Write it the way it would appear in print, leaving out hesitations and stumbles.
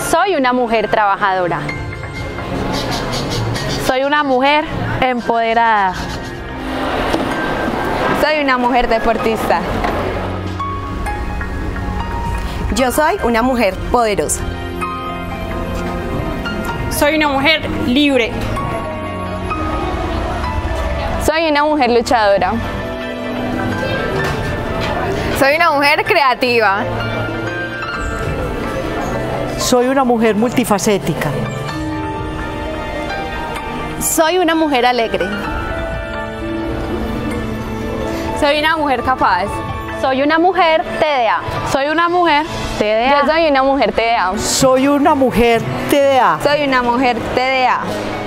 Soy una mujer trabajadora. Soy una mujer empoderada. Soy una mujer deportista. Yo soy una mujer poderosa. Soy una mujer libre. Soy una mujer luchadora. Soy una mujer creativa. Soy una mujer multifacética. Soy una mujer alegre. Soy una mujer capaz. Soy una mujer TDA. Soy una mujer TDA. Yo soy una mujer TDA. Soy una mujer TDA. Soy una mujer TDA.